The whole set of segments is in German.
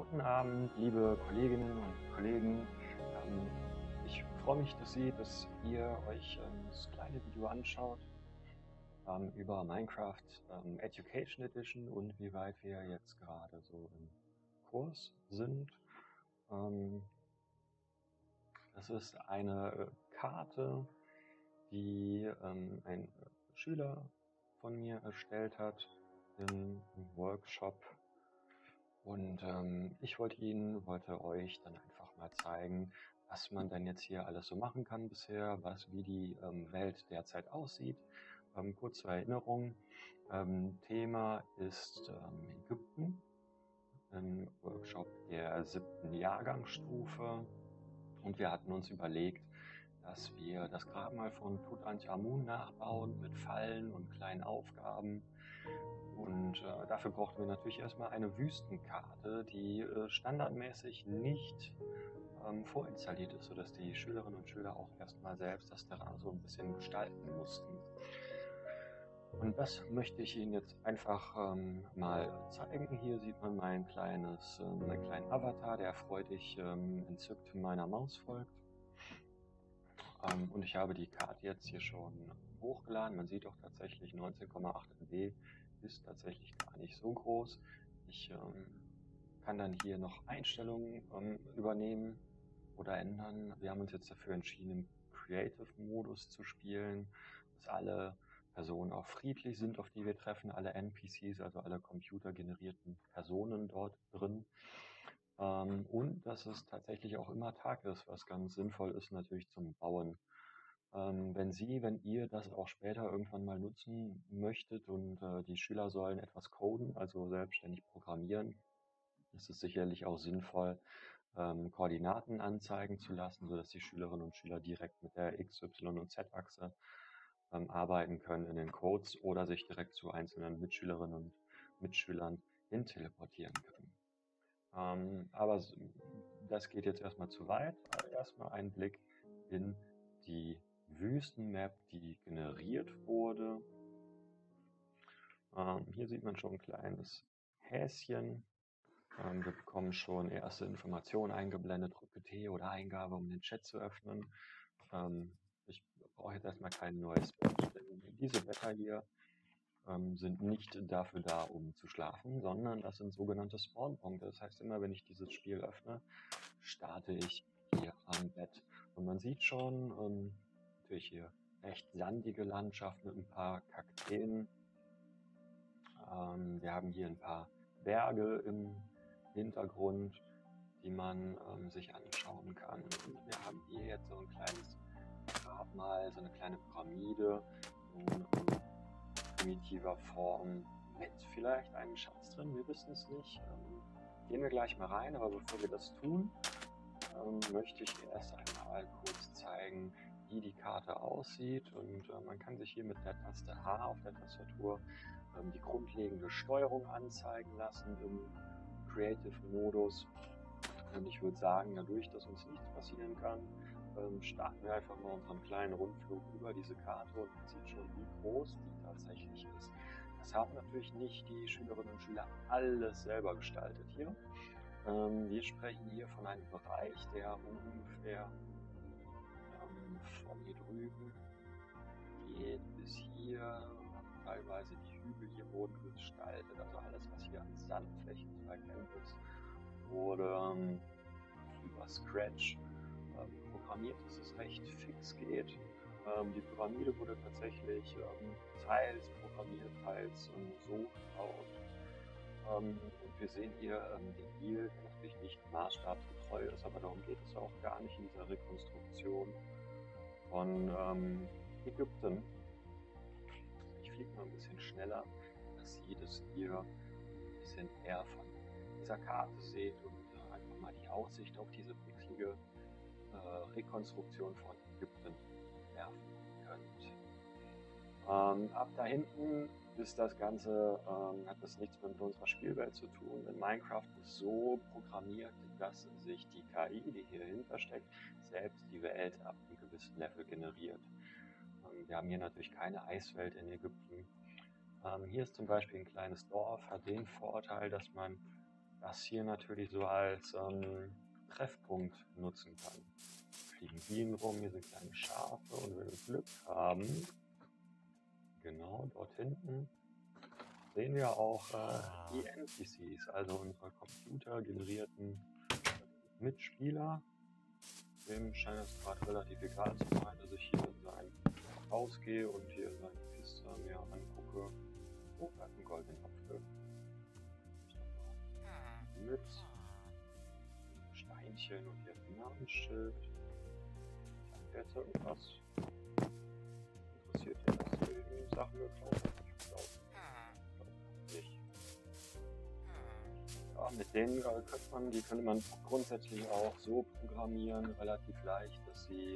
Guten Abend, liebe Kolleginnen und Kollegen. Ich freue mich, dass ihr euch das kleine Video anschaut über Minecraft Education Edition und wie weit wir jetzt gerade so im Kurs sind. Ähm, Das ist eine Karte, die ein Schüler von mir erstellt hat im Workshop. Und ich wollte euch dann einfach mal zeigen, was man denn jetzt hier alles so machen kann bisher, wie die Welt derzeit aussieht. Kurz zur Erinnerung, Thema ist Ägypten, ein Workshop der 7. Jahrgangsstufe. Und wir hatten uns überlegt, dass wir das Grabmal von Tutanchamun nachbauen mit Fallen und kleinen Aufgaben. Und dafür brauchten wir natürlich erstmal eine Wüstenkarte, die standardmäßig nicht vorinstalliert ist, sodass die Schülerinnen und Schüler auch erstmal selbst das Terrain so ein bisschen gestalten mussten. Und das möchte ich Ihnen jetzt einfach mal zeigen. Hier sieht man meinen kleinen Avatar, der freudig entzückt meiner Maus folgt. Und ich habe die Karte jetzt hier schon hochgeladen. Man sieht auch tatsächlich 19,8 MB ist tatsächlich gar nicht so groß. Ich kann dann hier noch Einstellungen übernehmen oder ändern. Wir haben uns jetzt dafür entschieden, im Creative-Modus zu spielen, dass alle Personen auch friedlich sind, auf die wir treffen, alle NPCs, also alle computergenerierten Personen dort drin. Und dass es tatsächlich auch immer Tag ist, was ganz sinnvoll ist natürlich zum Bauen. Wenn ihr das auch später irgendwann mal nutzen möchtet und die Schüler sollen etwas coden, also selbstständig programmieren, ist es sicherlich auch sinnvoll, Koordinaten anzeigen zu lassen, sodass die Schülerinnen und Schüler direkt mit der X-, Y- und Z-Achse arbeiten können in den Codes oder sich direkt zu einzelnen Mitschülerinnen und Mitschülern hin teleportieren können. Aber das geht jetzt erstmal zu weit. Erstmal ein Blick in die Wüstenmap, die generiert wurde. Hier sieht man schon ein kleines Häschen. Wir bekommen schon erste Informationen eingeblendet. Drücke T oder Eingabe, um den Chat zu öffnen. Ich brauche jetzt erstmal kein neues Bett, denn diese Better hier sind nicht dafür da, um zu schlafen, sondern das sind sogenannte Spawnpunkte. Das heißt, immer wenn ich dieses Spiel öffne, starte ich hier am Bett. Und man sieht schon, natürlich hier recht sandige Landschaft mit ein paar Kakteen. Wir haben hier ein paar Berge im Hintergrund, die man sich anschauen kann. Und wir haben hier jetzt so ein kleines Grabmal, so eine kleine Pyramide in primitiver Form mit vielleicht einem Schatz drin, wir wissen es nicht. Gehen wir gleich mal rein, aber bevor wir das tun, möchte ich erst einmal kurz zeigen, wie die Karte aussieht. Und man kann sich hier mit der Taste H auf der Tastatur die grundlegende Steuerung anzeigen lassen im Creative-Modus. Und ich würde sagen, dadurch, dass uns nichts passieren kann, starten wir einfach mal unseren kleinen Rundflug über diese Karte und man sieht schon, wie groß die tatsächlich ist. Das haben natürlich nicht die Schülerinnen und Schüler alles selber gestaltet hier. Wir sprechen hier von einem Bereich, der ungefähr von hier drüben geht bis hier. Teilweise die Hügel hier wurden gestaltet, also alles, was hier an Sandflächen zu erkennen ist, wurde über Scratch programmiert, dass es recht fix geht. Die Pyramide wurde tatsächlich teils programmiert, teils so gebaut. Und wir sehen hier den Nil, der natürlich nicht maßstabsgetreu ist, aber darum geht es auch gar nicht in dieser Rekonstruktion von Ägypten. Ich fliege mal ein bisschen schneller, dass ihr ein bisschen eher von dieser Karte seht und einfach mal die Aussicht auf diese pixelige Rekonstruktion von Ägypten werfen könnt. Ab da hinten ist das Ganze, hat das nichts mehr mit unserer Spielwelt zu tun, denn Minecraft ist so programmiert, dass sich die KI, die hier hinter steckt, selbst die Welt ab einem gewissen Level generiert. Wir haben hier natürlich keine Eiswelt in Ägypten. Hier ist zum Beispiel ein kleines Dorf, hat den Vorteil, dass man das hier natürlich so als Treffpunkt nutzen kann. Fliegen Bienen rum, hier sind kleine Schafe und wenn wir Glück haben, genau dort hinten, sehen wir auch die NPCs, also unsere computergenerierten Mitspieler. Dem scheint es gerade relativ egal zu sein, dass ich hier in sein Haus gehe und hier seine Kiste mir angucke. Oh, da ist ein goldener Apfel. Mit Steinchen und hier ein Namensschild. Hat jetzt irgendwas? Interessiert ihn, dass du irgendwie Sachen geklaut hast? Ich glaube nicht. Ja, mit denen könnte man grundsätzlich auch so programmieren, relativ leicht, dass sie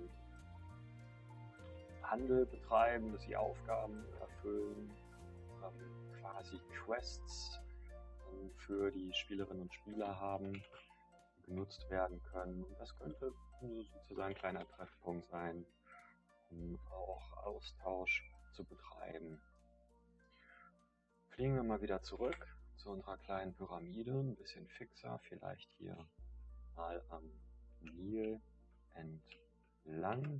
Handel betreiben, dass sie Aufgaben erfüllen, quasi Quests für die Spielerinnen und Spieler haben, die genutzt werden können. Und das könnte sozusagen ein kleiner Treffpunkt sein, um auch Austausch zu betreiben. Fliegen wir mal wieder zurück zu unserer kleinen Pyramide, ein bisschen fixer, vielleicht hier mal am Nil entlang.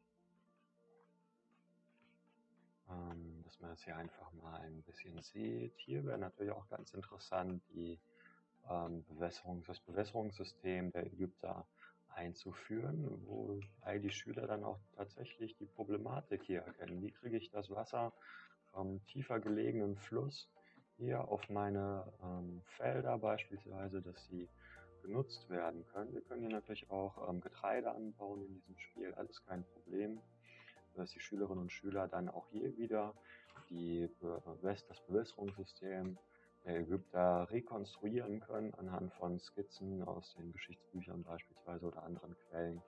Dass man das hier einfach mal ein bisschen sieht. Hier wäre natürlich auch ganz interessant, das Bewässerungssystem der Ägypter einzuführen, wobei die Schüler dann auch tatsächlich die Problematik hier erkennen. Wie kriege ich das Wasser vom tiefer gelegenen Fluss hier auf meine Felder beispielsweise, dass sie genutzt werden können. Wir können hier natürlich auch Getreide anbauen in diesem Spiel, alles kein Problem. Dass die Schülerinnen und Schüler dann auch hier wieder das Bewässerungssystem der Ägypter rekonstruieren können anhand von Skizzen aus den Geschichtsbüchern beispielsweise oder anderen Quellen,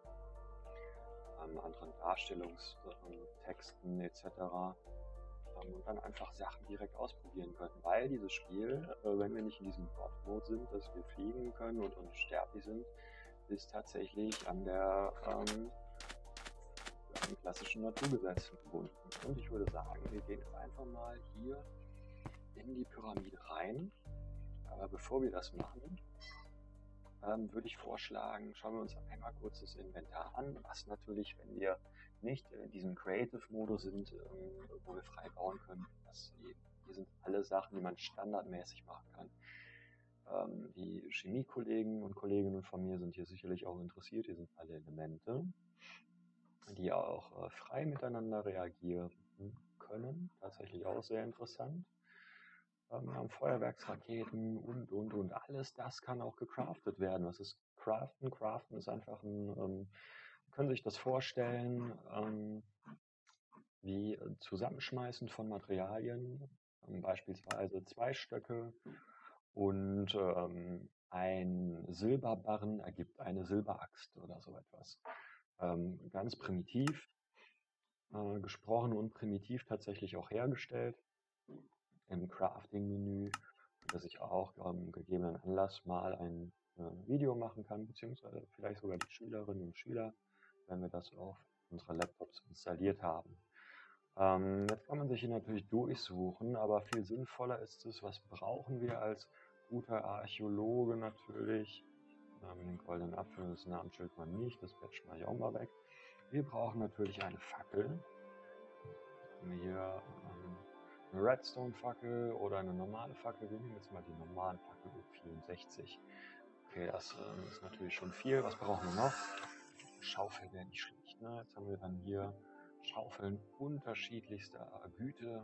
anderen Darstellungstexten etc. Und dann einfach Sachen direkt ausprobieren können, weil dieses Spiel, wenn wir nicht in diesem God-Mode sind, dass wir fliegen können und unsterblich sind, ist tatsächlich an klassischen Naturgesetzen gebunden. Und ich würde sagen, wir gehen jetzt einfach mal hier in die Pyramide rein. Aber bevor wir das machen, würde ich vorschlagen, schauen wir uns einmal kurz das Inventar an, was natürlich, wenn wir nicht in diesem Creative-Modus sind, wo wir frei bauen können, hier sind alle Sachen, die man standardmäßig machen kann. Die Chemiekollegen und Kolleginnen von mir sind hier sicherlich auch interessiert. Hier sind alle Elemente, die auch frei miteinander reagieren können. Tatsächlich auch sehr interessant. Wir haben Feuerwerksraketen und. Alles das kann auch gecraftet werden. Was ist Craften? Craften ist einfach können sich das vorstellen, wie Zusammenschmeißen von Materialien, beispielsweise 2 Stöcke und ein Silberbarren ergibt eine Silberaxt oder so etwas. Ganz primitiv gesprochen und primitiv tatsächlich auch hergestellt. Im Crafting-Menü, dass ich auch gegebenen Anlass mal ein Video machen kann, beziehungsweise vielleicht sogar die Schülerinnen und Schüler, wenn wir das auf unsere Laptops installiert haben. Jetzt kann man sich hier natürlich durchsuchen, aber viel sinnvoller ist es, was brauchen wir als guter Archäologe natürlich. Den goldenen Apfel, das Namensschild mal nicht, das Badge mache ich auch mal weg. Wir brauchen natürlich eine Fackel. Hier eine Redstone-Fackel oder eine normale Fackel. Wir nehmen jetzt mal die normale Fackel U64. Okay, das ist natürlich schon viel. Was brauchen wir noch? Schaufel wäre nicht schlecht. Ne? Jetzt haben wir dann hier Schaufeln unterschiedlichster Güte.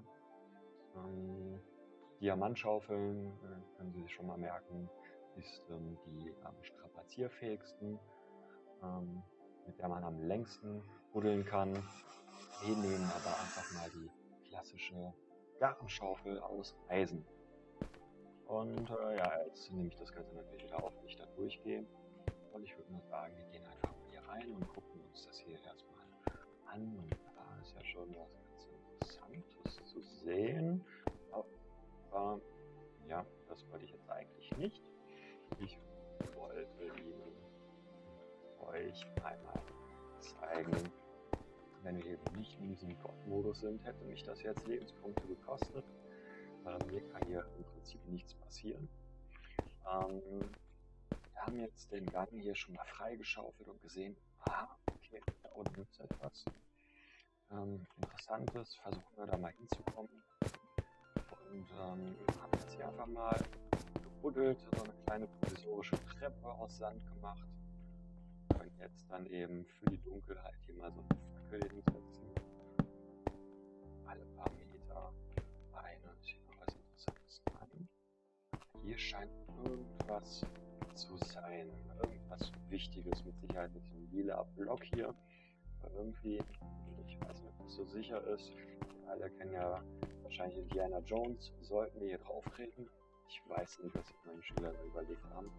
Diamantschaufeln, können Sie sich schon mal merken, ist die am strapazierfähigsten, mit der man am längsten buddeln kann. Wir nehmen aber einfach mal die klassische Gartenschaufel aus Eisen. Und ja, jetzt nehme ich das Ganze natürlich wieder auf, wenn ich da durchgehe. Und ich würde nur sagen, wir gehen einfach mal hier rein und gucken uns das hier erstmal an. Und da ist ja schon was ganz Interessantes zu sehen. Aber ja, das wollte ich jetzt eigentlich nicht. Ich wollte Ihnen euch einmal zeigen, wenn wir eben nicht in diesem God-Modus sind, hätte mich das jetzt Lebenspunkte gekostet. Mir kann hier im Prinzip nichts passieren. Wir haben jetzt den Gang hier schon mal freigeschaufelt und gesehen, okay, da unten ist etwas Interessantes, versuchen wir da mal hinzukommen. Und haben jetzt hier einfach mal gebuddelt, so eine kleine provisorische Treppe aus Sand gemacht. Wir können jetzt dann eben für die Dunkelheit hier mal so eine Fackel hinsetzen. Alle paar Meter eine. Ist hier noch was Interessantes dran? Hier scheint irgendwas zu sein. Irgendwas Wichtiges, mit Sicherheit mit dem lila Block hier. Aber irgendwie, ich weiß nicht, ob das so sicher ist. Wir alle kennen ja wahrscheinlich Indiana Jones. Sollten wir hier drauf treten? Ich weiß nicht, was sich meine Schüler da überlegt haben.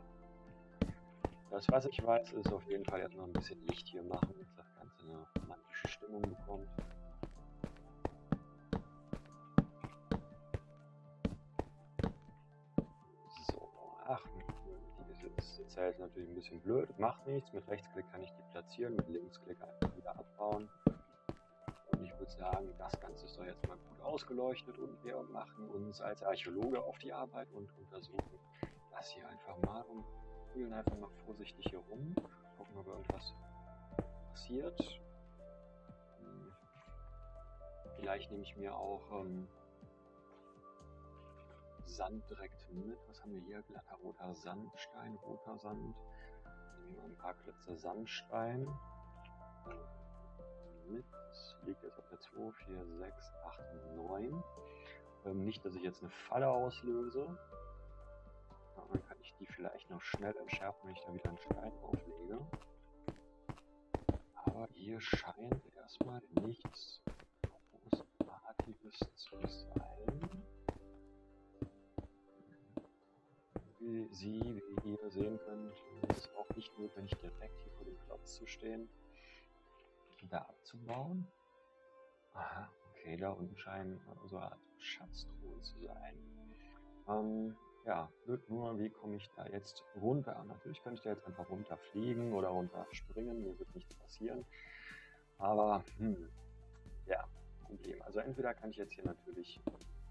Das, was ich weiß, ist auf jeden Fall erstmal ein bisschen Licht hier machen, dass das Ganze eine romantische Stimmung bekommt. So, ach, dieses Zelt ist natürlich ein bisschen blöd, macht nichts. Mit Rechtsklick kann ich die platzieren, mit Linksklick einfach wieder abbauen. Und ich würde sagen, das Ganze ist doch jetzt mal gut ausgeleuchtet und wir machen uns als Archäologe auf die Arbeit und untersuchen das hier einfach mal und wühlen einfach mal vorsichtig hier rum, gucken, ob irgendwas passiert. Vielleicht nehme ich mir auch Sand direkt mit. Was haben wir hier? Glatter roter Sandstein, roter Sand. Nehmen wir ein paar Klötze Sandstein mit. Das liegt jetzt auf der 2, 4, 6, 8, 9. Nicht, dass ich jetzt eine Falle auslöse. Dann kann ich die vielleicht noch schnell entschärfen, wenn ich da wieder einen Stein auflege. Aber hier scheint erstmal nichts Großartiges zu sein. Wie ihr sehen könnt, ist es auch nicht notwendig, direkt hier vor dem Klotz zu stehen und da abzubauen. Aha, okay, da unten scheinen so eine Art Schatztruhen zu sein. Ja, nur wie komme ich da jetzt runter? Natürlich könnte ich da jetzt einfach runterfliegen oder runterspringen, mir wird nichts passieren. Aber, ja, Problem. Also entweder kann ich jetzt hier natürlich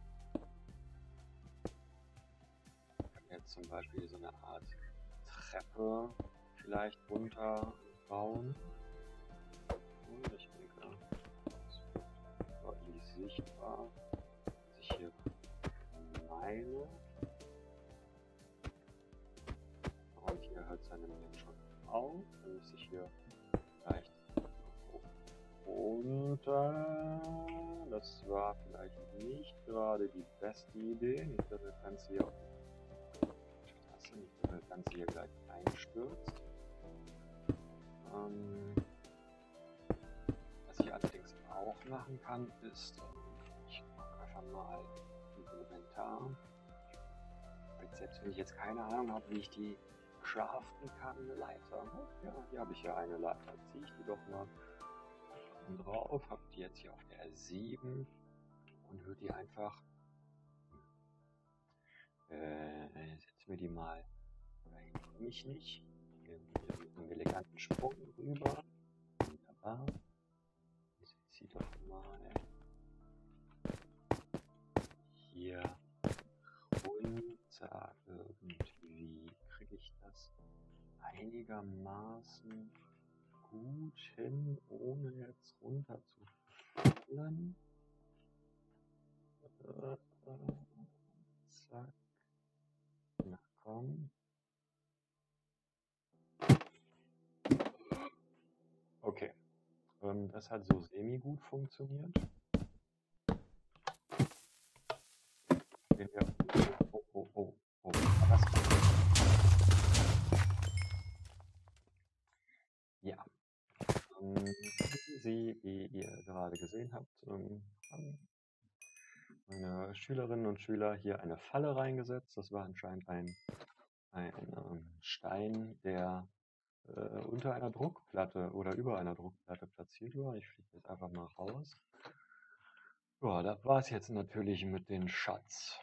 zum Beispiel so eine Art Treppe vielleicht runterbauen. Und ich denke, das wird deutlich sichtbar, dass ich hier meine. Und hier hört es dann nämlich schon auf. Dann müsste ich hier vielleicht runter. Das war vielleicht nicht gerade die beste Idee. Nicht, dass das Ganze hier auf das Ganze hier gleich einstürzt. Was ich allerdings auch machen kann, ist, ich gucke einfach mal im Inventar. Selbst wenn ich jetzt keine Ahnung habe, wie ich die craften kann, eine Leiter. Ja, hier habe ich ja eine Leiter. Ziehe ich die doch mal drauf, habe die jetzt hier auf der 7 und würde die einfach setzen wir die mal mich nicht. Hier mit einem eleganten Sprung rüber. Wunderbar. Ich ziehe doch mal hier runter irgendwie. Kriege ich das einigermaßen gut hin, ohne jetzt runter zu fallen? Zack. Na komm. Okay, das hat so semi-gut funktioniert. Oh. Ja, wie ihr gerade gesehen habt, haben meine Schülerinnen und Schüler hier eine Falle reingesetzt. Das war anscheinend ein Stein, der unter einer Druckplatte oder über einer Druckplatte platziert war. Ich fliege jetzt einfach mal raus. Ja, das war es jetzt natürlich mit dem Schatz.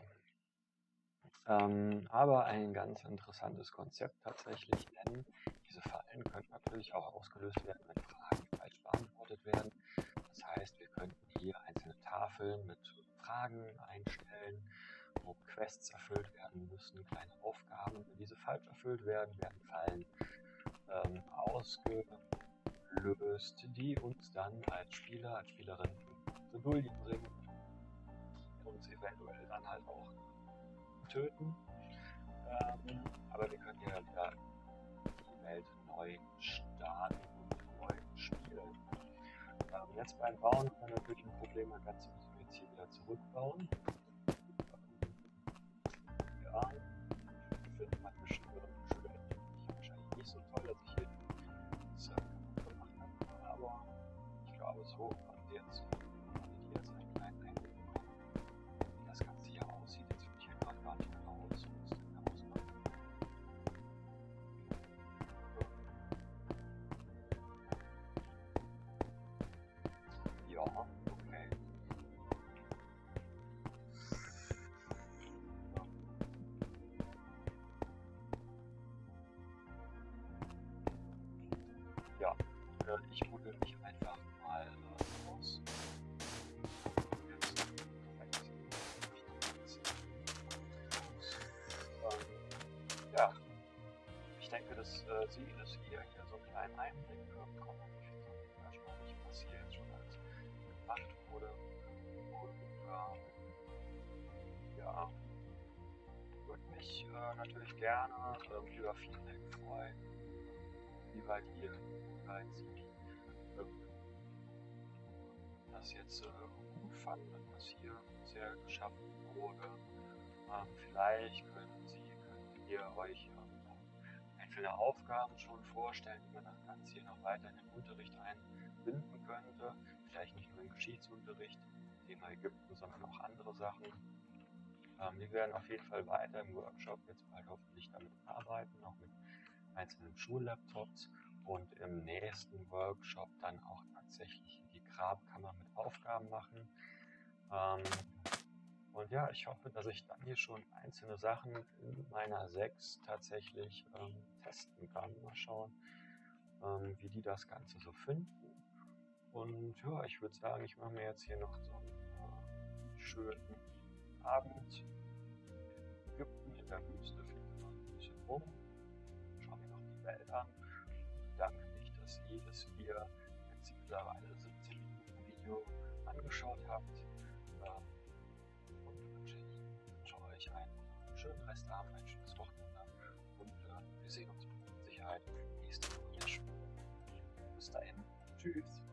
Aber ein ganz interessantes Konzept tatsächlich, denn diese Fallen können natürlich auch ausgelöst werden, wenn Fragen falsch beantwortet werden. Das heißt, wir könnten hier einzelne Tafeln mit Fragen einstellen, wo Quests erfüllt werden müssen, kleine Aufgaben. Wenn diese falsch erfüllt werden, werden Fallen ausgelöst, die uns dann als Spieler, als Spielerin in Bredouille bringen, uns eventuell dann halt auch töten. Aber wir können ja wieder die Welt neu starten und neu spielen. Jetzt beim Bauen haben wir natürlich ein Problem, man kann jetzt hier wieder zurückbauen. Ja, findet man bestimmt wahrscheinlich nicht so toll, dass ich hier das gemacht habe, aber ich glaube, so haben wir jetzt einen kleinen Einblick bekommen, wie das Ganze hier aussieht. Jetzt finde ich hier gerade gar nicht mehr raus, was denn da ausmacht. Ja, okay. Ja, ich buddel mich einfach mal aus. Ja, ich denke, dass Sie, dass ihr hier so einen kleinen Einblick bekommen habt. Ich finde es erstaunlich, was hier jetzt schon alles gemacht wurde. Und ja, würde mich natürlich gerne über Feedback freuen, wie weit ihr Sie das jetzt gut fanden, was hier bisher geschaffen wurde. Vielleicht könnt ihr euch einzelne Aufgaben schon vorstellen, wie man das Ganze hier noch weiter in den Unterricht einbinden könnte. Vielleicht nicht nur im Geschichtsunterricht, Thema Ägypten, sondern auch andere Sachen. Wir werden auf jeden Fall weiter im Workshop jetzt bald hoffentlich damit arbeiten, auch mit einzelnen Schullaptops, und im nächsten Workshop dann auch tatsächlich die Grabkammer mit Aufgaben machen. Und ja, ich hoffe, dass ich dann hier schon einzelne Sachen in meiner 6 tatsächlich testen kann. Mal schauen, wie die das Ganze so finden. Und ja, ich würde sagen, ich mache mir jetzt hier noch so einen schönen Abend. Ägypten in der Wüste, fliege mal ein bisschen rum, schaue mir noch die Welt an. Danke mich, dass ihr jetzt mittlerweile 17 Minuten Video angeschaut habt. Und wünsche euch einen schönen Restabend, ein schönes Wochenende. Und wir sehen uns mit Sicherheit nächste Woche. Bis dahin. Tschüss.